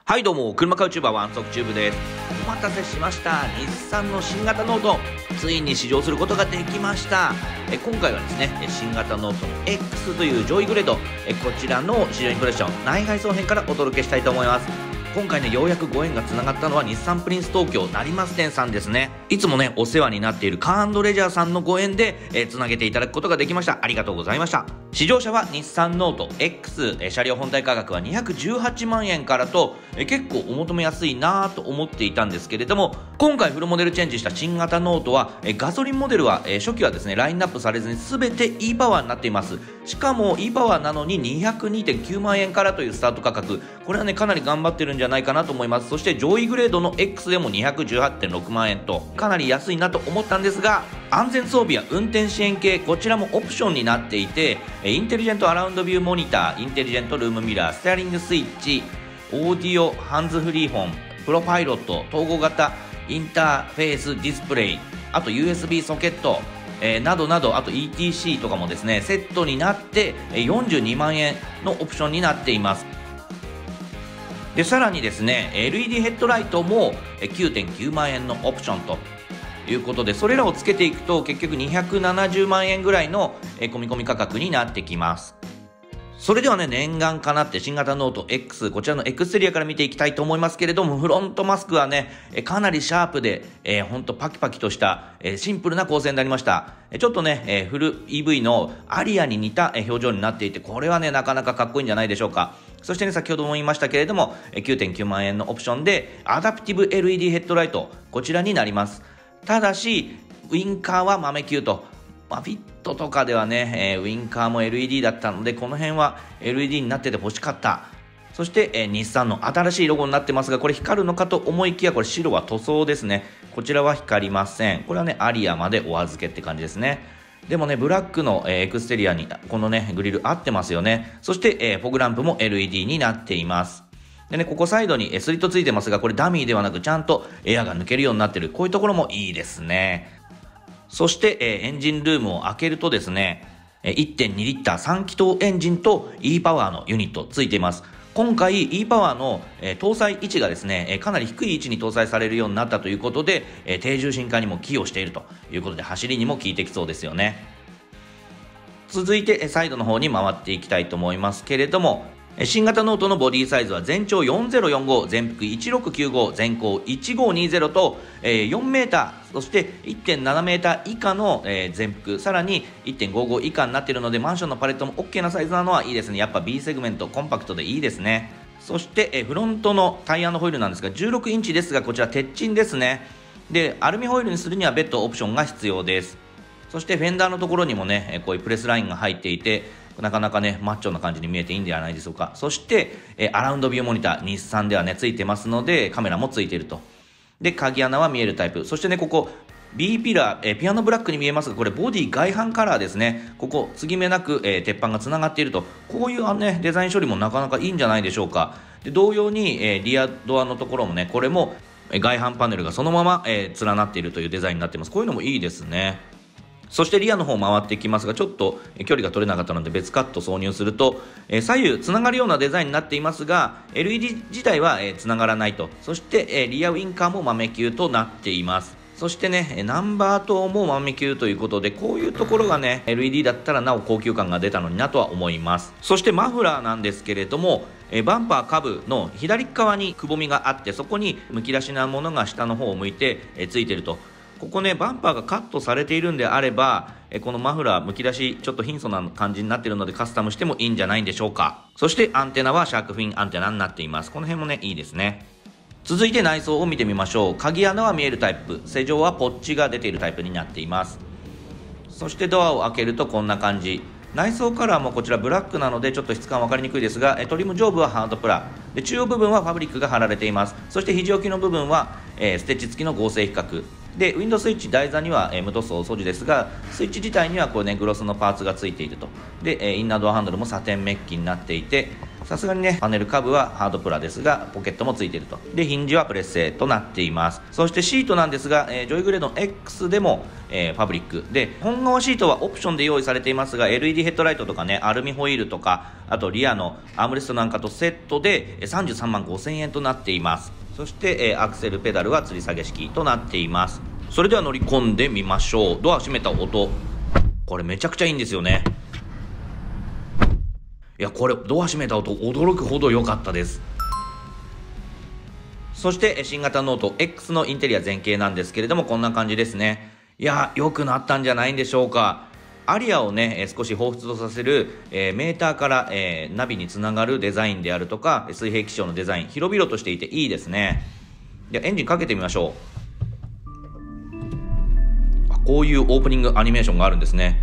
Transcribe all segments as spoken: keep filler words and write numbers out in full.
はいどうも、車買うチューバーワンソクチューブです。お待たせしました。日産の新型ノート、ついに試乗することができました。え今回はですね、新型ノートの X という上位グレード、えこちらの試乗インプレッション、内外装編からお届けしたいと思います。今回ね、ようやくご縁がつながったのは日産プリンス東京成増店さんですね。いつもね、お世話になっているカー&レジャーさんのご縁で、えー、つなげていただくことができました。ありがとうございました。試乗車は日産ノート X、えー、車両本体価格はにひゃくじゅうはちまんえんからと、えー、結構お求めやすいなと思っていたんですけれども、今回フルモデルチェンジした新型ノートは、えー、ガソリンモデルは、えー、初期はですね、ラインナップされずに全て E パワーになっています。しかも E パワーなのににひゃくにてんきゅうまんえんからというスタート価格、これはね、かなり頑張ってるんじゃないかなと思います。そして上位グレードの X でもにひゃくじゅうはちてんろくまんえんとかなり安いなと思ったんですが、安全装備や運転支援系、こちらもオプションになっていて、インテリジェントアラウンドビューモニター、インテリジェントルームミラー、ステアリングスイッチ、オーディオハンズフリーフォン、プロパイロット、統合型インターフェースディスプレイ、あと ユーエスビー ソケット、えー、などなど、あと イーティーシー とかもですね、セットになってよんじゅうにまんえんのオプションになっています。でさらにですね エルイーディー ヘッドライトも きゅうてんきゅうまんえんのオプションということで、それらをつけていくと結局にひゃくななじゅうまんえんぐらいの込み込み価格になってきます。それではね、念願かなって新型ノート X、こちらのエクステリアから見ていきたいと思いますけれども、フロントマスクはね、かなりシャープで、えー、ほんとパキパキとした、えー、シンプルな構成になりました。ちょっとね、えー、フル イーブイ のアリアに似た表情になっていて、これはね、なかなかかっこいいんじゃないでしょうか。そしてね、先ほども言いましたけれども、きゅうてんきゅうまんえんのオプションで、アダプティブ エルイーディー ヘッドライト、こちらになります。ただし、ウインカーは豆球と、まあ、フィットとかではね、えー、ウインカーも エルイーディー だったので、この辺は エルイーディー になってて欲しかった。そして、えー、日産の新しいロゴになってますが、これ光るのかと思いきや、これ白は塗装ですね。こちらは光りません。これはね、アリアまでお預けって感じですね。でもね、ブラックの、えー、エクステリアにこのね、グリル合ってますよね。そして、えー、フォグランプも エルイーディー になっています。でね、ここサイドにスリットついてますが、これダミーではなくちゃんとエアが抜けるようになってる。こういうところもいいですね。そして、えー、エンジンルームを開けるとですね、いってんにリッターさん気筒エンジンと E パワーのユニットついています。今回 E パワーの、えー、搭載位置がですね、えー、かなり低い位置に搭載されるようになったということで、えー、低重心化にも寄与しているということで、走りにも効いてきそうですよね。続いてサイドの方に回っていきたいと思いますけれども、新型ノートのボディサイズは全長よんぜろよんご、全幅いちろくきゅうご、全高いちごにゼロと、えー、よんメーター、そして いってんななメーター以下の、えー、全幅、さらに いってんごご 以下になっているので、マンションのパレットも OK なサイズなのはいいですね。やっぱ B セグメント、コンパクトでいいですね。そして、えー、フロントのタイヤのホイールなんですが、じゅうろくインチですが、こちら鉄鎮ですね。で、アルミホイールにするには別途オプションが必要です。そしてフェンダーのところにもね、こういうプレスラインが入っていて、なかなかね、マッチョな感じに見えていいんではないでしょうか。そして、えアラウンドビューモニター、日産ではね、ついてますので、カメラもついていると。で、鍵穴は見えるタイプ。そしてね、ここ、B ピラー、えピアノブラックに見えますが、これボディ外反カラーですね。ここ、継ぎ目なく、えー、鉄板がつながっていると。こういうね、デザイン処理もなかなかいいんじゃないでしょうか。で、同様に、えー、リアドアのところもね、これも、外反パネルがそのまま、えー、連なっているというデザインになっています。こういうのもいいですね。そしてリアの方回っていきますが、ちょっと距離が取れなかったので別カット挿入すると、えー、左右つながるようなデザインになっていますが、 エルイーディー 自体は、えー、つながらないと。そして、えー、リアウインカーも豆球となっています。そしてね、ナンバー灯も豆球ということで、こういうところがね エルイーディー だったらなお高級感が出たのになとは思います。そしてマフラーなんですけれども、えー、バンパー下部の左側にくぼみがあって、そこにむき出しなものが下の方を向いて、えー、ついていると。ここね、バンパーがカットされているんであれば、えこのマフラーむき出しちょっと貧相な感じになっているのでカスタムしてもいいんじゃないんでしょうか。そしてアンテナはシャークフィンアンテナになっています。この辺もね、いいですね。続いて内装を見てみましょう。鍵穴は見えるタイプ、施錠はポッチが出ているタイプになっています。そしてドアを開けるとこんな感じ。内装カラーもこちらブラックなのでちょっと質感分かりにくいですが、トリム上部はハードプラで、中央部分はファブリックが貼られています。そして肘置きの部分は、えー、ステッチ付きの合成比較で、ウィンドウスイッチ台座には、えー、無塗装素地ですが、スイッチ自体にはこう、ね、グロスのパーツが付いていると。で、えー、インナードアハンドルもサテンメッキになっていて、 さすがにねパネル下部はハードプラですがポケットもついていると。でヒンジはプレス製となっています。そしてシートなんですが、えー、ジョイグレードの X でも、えー、ファブリックで、本革シートはオプションで用意されていますが エルイーディー ヘッドライトとかねアルミホイールとか、あとリアのアームレストなんかとセットでさんじゅうさんまんごせんえんとなっています。そして、えー、アクセルペダルは吊り下げ式となっています。それでは乗り込んでみましょう。ドア閉めた音、これめちゃくちゃいいんですよね。いやこれドア閉めた音驚くほど良かったです。そして新型ノート X のインテリア前景なんですけれども、こんな感じですね。いや良くなったんじゃないんでしょうか。アリアをね少し彷彿とさせる、えー、メーターから、えー、ナビにつながるデザインであるとか、水平気象のデザイン広々としていていいですね。でエンジンかけてみましょう。あこういうオープニングアニメーションがあるんですね。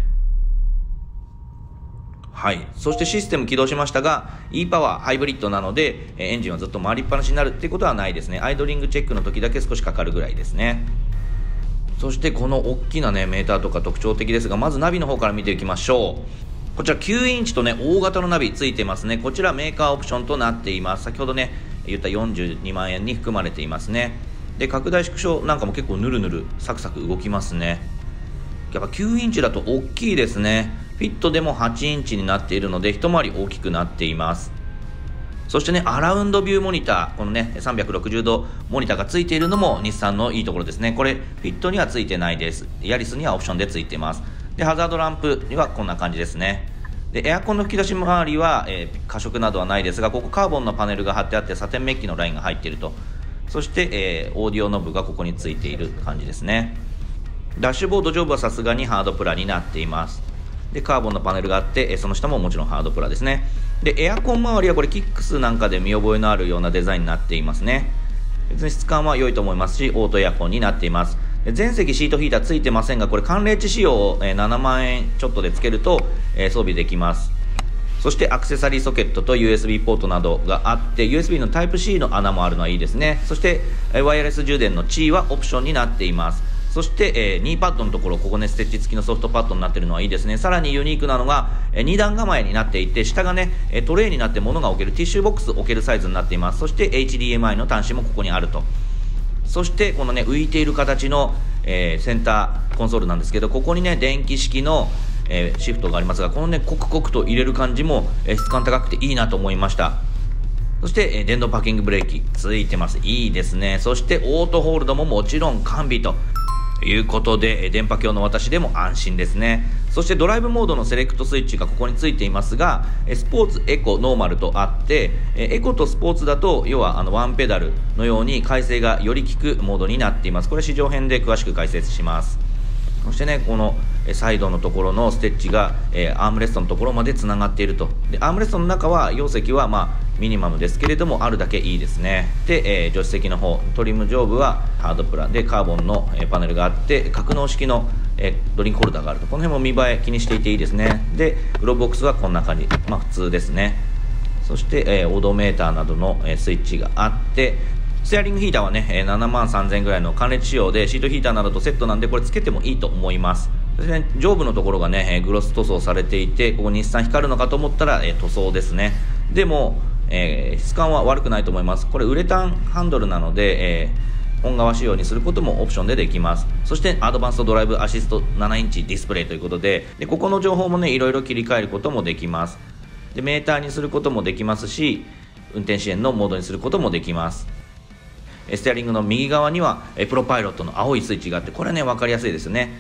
はい、そしてシステム起動しましたが E パワーハイブリッドなのでエンジンはずっと回りっぱなしになるっていうことはないですね。アイドリングチェックの時だけ少しかかるぐらいですね。そしてこの大きなねメーターとか特徴的ですが、まずナビの方から見ていきましょう。こちらきゅうインチとね大型のナビついてますね。こちらメーカーオプションとなっています。先ほどね言ったよんじゅうにまんえんに含まれていますね。で拡大縮小なんかも結構ヌルヌルサクサク動きますね。やっぱきゅうインチだと大きいですね。フィットでもはちインチになっているので一回り大きくなっています。そしてねアラウンドビューモニター、このねさんびゃくろくじゅうどモニターがついているのも日産のいいところですね。これフィットにはついてないです。ヤリスにはオプションでついています。でハザードランプにはこんな感じですね。でエアコンの吹き出し周りは、えー、過色などはないですが、ここカーボンのパネルが貼ってあってサテンメッキのラインが入っていると。そして、えー、オーディオノブがここについている感じですね。ダッシュボード上部はさすがにハードプラになっています。でカーボンのパネルがあって、その下ももちろんハードプラですね。でエアコン周りはこれキックスなんかで見覚えのあるようなデザインになっていますね。別に質感は良いと思いますし、オートエアコンになっています。全席シートヒーターついてませんが、これ寒冷地仕様をななまんえんちょっとでつけると装備できます。そしてアクセサリーソケットと ユーエスビー ポートなどがあって、 ユーエスビー のタイプ シー の穴もあるのはいいですね。そしてワイヤレス充電の チー はオプションになっています。そして、えー、ニーパッドのところ、ここねステッチ付きのソフトパッドになっているのはいいですね。さらにユニークなのが、えー、に段構えになっていて、下がねトレイになって物が置けるティッシュボックス置けるサイズになっています。そして エイチディーエムアイ の端子もここにあると。そしてこのね浮いている形の、えー、センターコンソールなんですけど、ここにね電気式の、えー、シフトがありますが、このねコクコクと入れる感じも、えー、質感高くていいなと思いました。そして、えー、電動パーキングブレーキついてます。いいですね。そしてオートホールドももちろん完備とということで、電波強の私でも安心ですね。そしてドライブモードのセレクトスイッチがここについていますが、スポーツ、エコ、ノーマルとあって、エコとスポーツだと要はあのワンペダルのように回生がより効くモードになっています。これ試乗編で詳しく解説します。そしてねこのサイドのところのステッチが、えー、アームレストのところまでつながっていると。でアームレストの中は容積はまあミニマムですけれどもあるだけいいですね。で、えー、助手席の方トリム上部はハードプラでカーボンの、えー、パネルがあって格納式の、えー、ドリンクホルダーがあると。この辺も見栄え気にしていていいですね。でグローブボックスはこんな感じ、まあ普通ですね。そして、えー、オードメーターなどの、えー、スイッチがあって、ステアリングヒーターはねななまんさんぜんえんぐらいの寒冷地仕様でシートヒーターなどとセットなんで、これつけてもいいと思います。そして、ね、上部のところがねグロス塗装されていて、ここ日産光るのかと思ったら、えー、塗装ですね。でも、えー、質感は悪くないと思います。これウレタンハンドルなので、えー、本革仕様にすることもオプションでできます。そしてアドバンストドライブアシストななインチディスプレイということで、でここの情報もねいろいろ切り替えることもできます。でメーターにすることもできますし、運転支援のモードにすることもできます。ステアリングの右側にはプロパイロットの青いスイッチがあって、これね分かりやすいですね。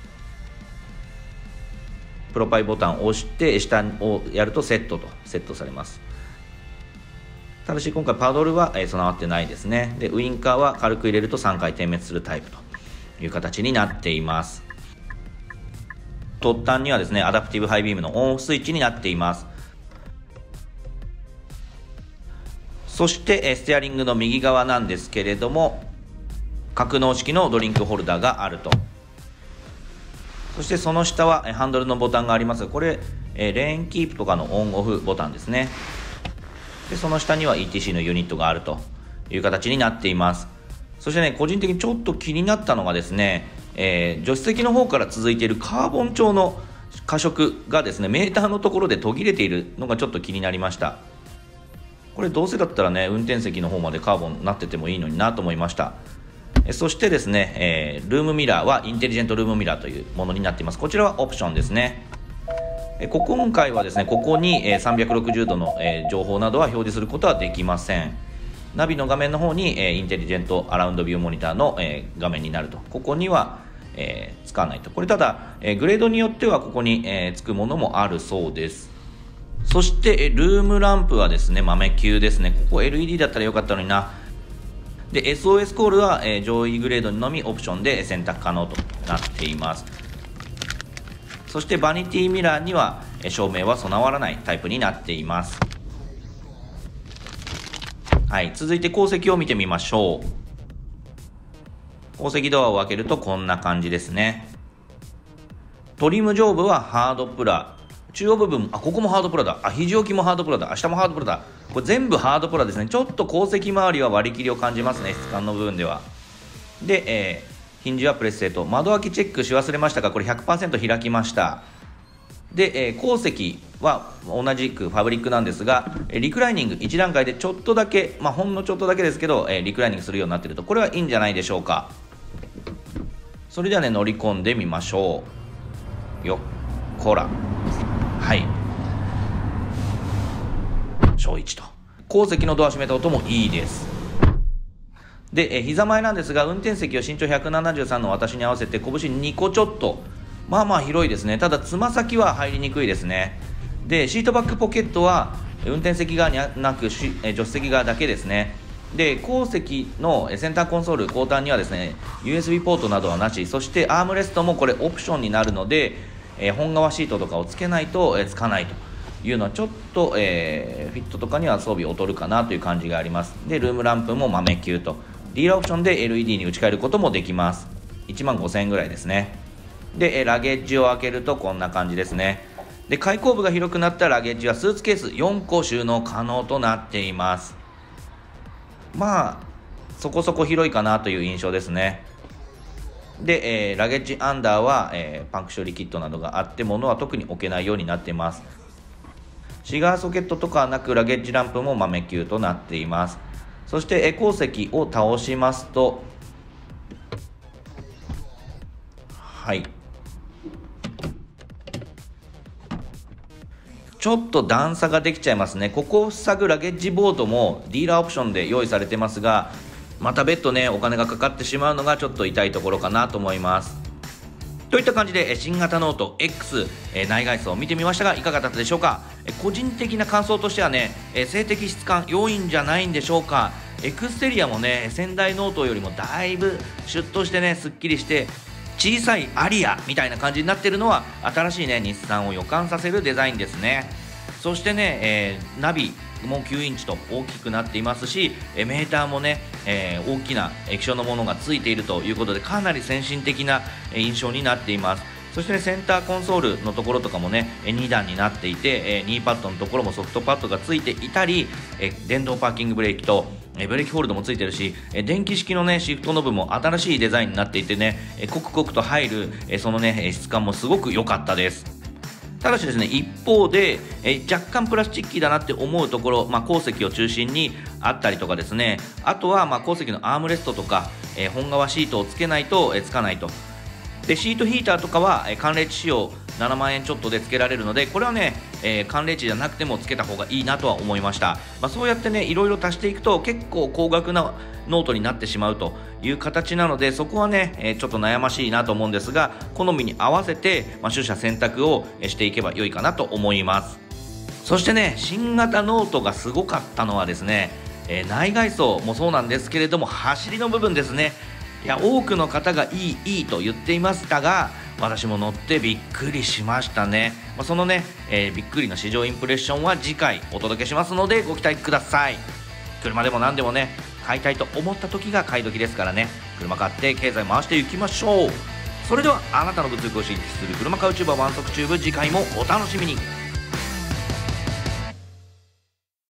プロパイボタンを押して下をやるとセットとセットされます。ただし今回パドルは備わってないですね。でウインカーは軽く入れるとさんかい点滅するタイプという形になっています。突端にはですねアダプティブハイビームのオンオフスイッチになっています。そしてステアリングの右側なんですけれども、格納式のドリンクホルダーがあると。そしてその下はハンドルのボタンがありますが、これレーンキープとかのオンオフボタンですね。でその下には イーティーシー のユニットがあるという形になっています。そしてね個人的にちょっと気になったのがですね、えー、助手席の方から続いているカーボン調の過色がですねメーターのところで途切れているのがちょっと気になりました。 これどうせだったらね運転席の方までカーボンになっててもいいのになと思いました。えそしてですね、えー、ルームミラーはインテリジェントルームミラーというものになっています。こちらはオプションですね。えこ今回はですね、ここに、えー、さんびゃくろくじゅうどの、えー、情報などは表示することはできません。ナビの画面の方に、えー、インテリジェントアラウンドビューモニターの、えー、画面になると。ここには、えー、使わないと。これただ、えー、グレードによってはここに、えー、つくものもあるそうです。そして、えー、ルームランプはですね豆球ですね。ここ エルイーディー だったらよかったのにな。で エスオーエス コールは、えー、上位グレードのみオプションで選択可能となっています。そしてバニティミラーには、えー、照明は備わらないタイプになっています。はい、続いて後席を見てみましょう。後席ドアを開けるとこんな感じですね。トリム上部はハードプラ、中央部分、あ、ここもハードプラだ。あ、肘置きもハードプラだ。明日もハードプラだ。これ全部ハードプラですね。ちょっと後席周りは割り切りを感じますね、質感の部分では。で、えー、ヒンジはプレス製と。窓開きチェックし忘れましたが、これ ひゃくパーセント 開きました。で、えー、後席は同じくファブリックなんですが、リクライニングいち段階でちょっとだけ、まあ、ほんのちょっとだけですけど、えー、リクライニングするようになっていると、これはいいんじゃないでしょうか。それではね乗り込んでみましょう。よっこら、はい、小いちと。後席のドア閉めた音もいいです。で、え膝前なんですが、運転席を身長ひゃくななじゅうさんの私に合わせて拳にこちょっと、まあまあ広いですね。ただつま先は入りにくいですね。でシートバックポケットは運転席側になく助手席側だけですね。で後席のセンターコンソール後端にはですね ユーエスビー ポートなどはなし、そしてアームレストもこれオプションになるので、えー、本革シートとかをつけないと、えー、つかないというのはちょっと、えー、フィットとかには装備劣るかなという感じがあります。でルームランプも豆球と、ディーラーオプションで エルイーディー に打ち替えることもできます。いちまんごせんえんぐらいですね。でラゲッジを開けるとこんな感じですね。で開口部が広くなったラゲッジはスーツケースよんこ収納可能となっています。まあそこそこ広いかなという印象ですね。で、えー、ラゲッジアンダーは、えー、パンク処理キットなどがあって物は特に置けないようになっています。シガーソケットとかはなくラゲッジランプも豆球となっています。そして、えー、後席を倒しますと、はいちょっと段差ができちゃいますね。ここを塞ぐラゲッジボードもディーラーオプションで用意されてますが、また別途ねお金がかかってしまうのがちょっと痛いところかなと思います。といった感じで新型ノート X 内外装を見てみましたがいかがだったでしょうか。個人的な感想としてはね静的質感良いんじゃないんでしょうか。エクステリアもね先代ノートよりもだいぶシュッとしてねすっきりして小さいアリアみたいな感じになっているのは新しいね日産を予感させるデザインですね。そしてね、えー、ナビもきゅうインチと大きくなっていますし、メーターもね、えー、大きな液晶のものがついているということでかなり先進的な印象になっています。そして、ね、センターコンソールのところとかもねに段になっていて、ニーパッドのところもソフトパッドがついていたり、電動パーキングブレーキとブレーキホールドもついてるし、電気式のねシフトノブも新しいデザインになっていてねコクコクと入るそのね質感もすごく良かったです。ただしですね一方でえ若干プラスチッキーだなって思うところ、まあ、後席を中心にあったりとかですね、あとはまあ後席のアームレストとか、えー、本革シートをつけないと、えー、つかないと。でシートヒーターとかは、えー、寒冷地仕様ななまんえんちょっとでつけられるので、これはね、えー、寒冷地じゃなくてもつけた方がいいなとは思いました。まあ、そうやってねいろいろ足していくと結構高額なノートになってしまうという形なので、そこはね、えー、ちょっと悩ましいなと思うんですが、好みに合わせて、まあ、取捨選択をしていけば良いかなと思います。そしてね新型ノートがすごかったのはですね、えー、内外装もそうなんですけれども走りの部分ですね。いや多くの方がいいいいと言っていましたが、私も乗ってびっくりしましたね。まあ、そのね、えー、びっくりの試乗インプレッションは次回お届けしますのでご期待ください。車でも何でもね買いたいと思った時が買い時ですからね、車買って経済回していきましょう。それではあなたの物欲を刺激する車買うチューバーワンソクチューブ、次回もお楽しみに。